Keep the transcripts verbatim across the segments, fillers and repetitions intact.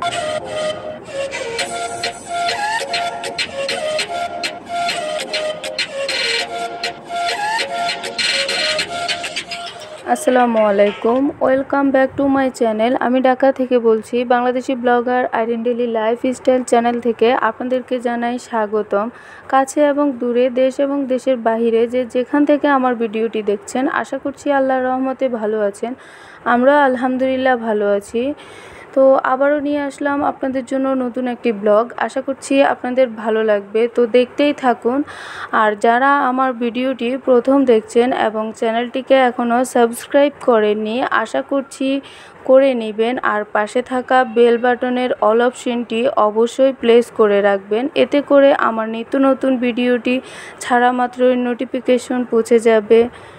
আসসালামু আলাইকুম, welcome back to my channel. আমি ঢাকা থেকে বলছি। Bangladeshi blogger Irin daily lifestyle channel থেকে আপনাদেরকে জানাই স্বাগতম। কাছে এবং দূরে, দেশ এবং দেশের বাহিরে যে যেখান থেকে আমার ভিডিওটি দেখছেন, আশা করছি আল্লাহর রহমতে ভালো আছেন। আমরা আলহামদুলিল্লাহ ভালো আছি। তো আবারও নিয়ে আসলাম আপনাদের জন্য নতুন একটি ব্লগ। আশা করছি আপনাদের ভালো লাগবে, তো দেখতেই থাকুন। আর যারা আমার ভিডিওটি প্রথম দেখছেন এবং চ্যানেলটিকে এখনও সাবস্ক্রাইব করেননি, আশা করছি করে নেবেন। আর পাশে থাকা বেল বাটনের অল অপশনটি অবশ্যই প্লেস করে রাখবেন, এতে করে আমার নিত্য নতুন ভিডিওটি ছাড়া মাত্রই নোটিফিকেশন পৌঁছে যাবে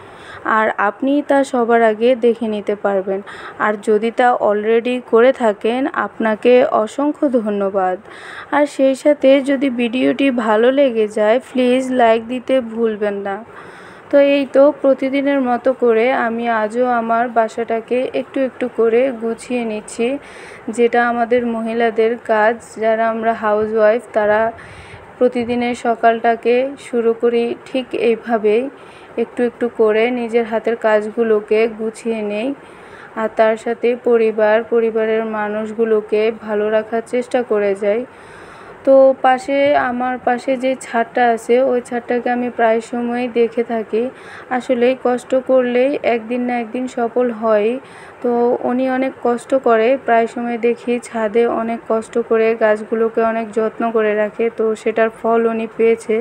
আর আপনি তা সবার আগে দেখে নিতে পারবেন। আর যদি তা অলরেডি করে থাকেন, আপনাকে অসংখ্য ধন্যবাদ। আর সেই সাথে যদি ভিডিওটি ভালো লেগে যায়, প্লিজ লাইক দিতে ভুলবেন না। তো এই তো প্রতিদিনের মতো করে আমি আজও আমার বাসাটাকে একটু একটু করে গুছিয়ে নিচ্ছি, যেটা আমাদের মহিলাদের কাজ। যারা আমরা হাউসওয়াইফ, তারা প্রতিদিনের সকালটাকে শুরু করি ঠিক এইভাবেই, একটু একটু করে নিজের হাতের কাজগুলোকে গুছিয়ে নেই। আর তার সাথে পরিবার পরিবারের মানুষগুলোকে ভালো রাখার চেষ্টা করে যাই। তো পাশে আমার পাশে যে ছাদটা আছে, ওই ছাদটাকে আমি প্রায় সময়ই দেখে থাকি। আসলেই কষ্ট করলেই একদিন না একদিন সফল হয়। তো উনি অনেক কষ্ট করে, প্রায় সময় দেখি ছাদে অনেক কষ্ট করে গাছগুলোকে অনেক যত্ন করে রাখে, তো সেটার ফল উনি পেয়েছে।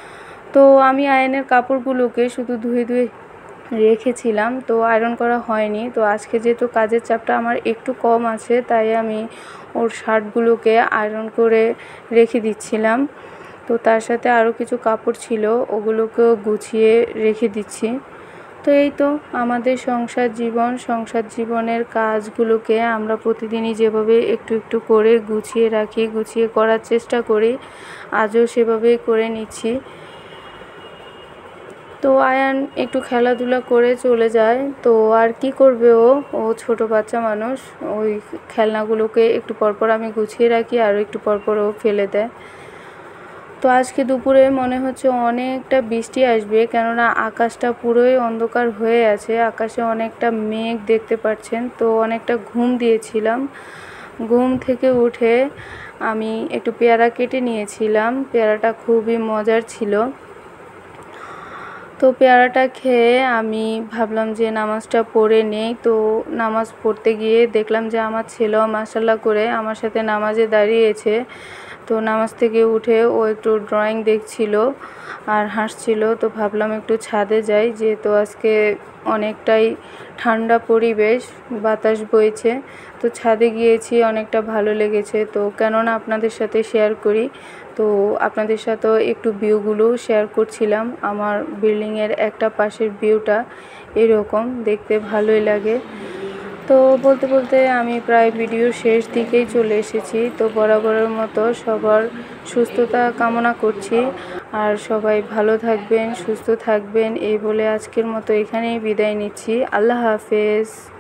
তো আমি আয়রনের কাপড়গুলোকে শুধু ধুয়ে ধুয়ে রেখেছিলাম, তো আয়রন করা হয়নি। তো আজকে যেহেতু কাজের চাপটা আমার একটু কম আছে, তাই আমি ওর শার্টগুলোকে আয়রন করে রেখে দিচ্ছিলাম। তো তার সাথে আরও কিছু কাপড় ছিল, ওগুলোকেও গুছিয়ে রেখে দিচ্ছি। তো এই তো আমাদের সংসার জীবন, সংসার জীবনের কাজগুলোকে আমরা প্রতিদিনই যেভাবে একটু একটু করে গুছিয়ে রাখি, গুছিয়ে করার চেষ্টা করি, আজও সেভাবেই করে নিচ্ছি। তো আয়ান একটু খেলাধুলা করে চলে যায়। তো আর কি করবে, ও ও ছোটো বাচ্চা মানুষ, ওই খেলনাগুলোকে একটু পরপর আমি গুছিয়ে রাখি আর একটু পরপর ও ফেলে দেয়। তো আজকে দুপুরে মনে হচ্ছে অনেকটা বৃষ্টি আসবে, কেননা আকাশটা পুরোই অন্ধকার হয়ে আছে। আকাশে অনেকটা মেঘ দেখতে পাচ্ছেন। তো অনেকটা ঘুম দিয়েছিলাম, ঘুম থেকে উঠে আমি একটু পেয়ারা কেটে নিয়েছিলাম। পেয়ারাটা খুবই মজার ছিল। তো পেয়ারাটা খেয়ে আমি ভাবলাম যে নামাজটা পড়ে নেই। তো নামাজ পড়তে গিয়ে দেখলাম যে আমার ছেলেও মাশাআল্লাহ করে আমার সাথে নামাজে দাঁড়িয়েছে। তো নামাজ থেকে উঠে ও একটু ড্রয়িং দেখছিল আর হাসছিল। তো ভাবলাম একটু ছাদে যাই, যেহেতু আজকে অনেকটাই ঠান্ডা পরিবেশ, বাতাস বইছে। তো ছাদে গিয়েছি, অনেকটা ভালো লেগেছে। তো কেননা আপনাদের সাথে শেয়ার করি, তো আপনাদের সাথেও একটু ভিউগুলো শেয়ার করছিলাম। আমার বিল্ডিংয়ের একটা পাশের ভিউটা এরকম দেখতে ভালোই লাগে। তো বলতে বলতে আমি প্রায় ভিডিওর শেষ দিকেই চলে এসেছি। তো বরাবরের মতো সবার সুস্থতা কামনা করছি, আর সবাই ভালো থাকবেন, সুস্থ থাকবেন, এই বলে আজকের মতো এখানেই বিদায় নিচ্ছি। আল্লাহ হাফেজ।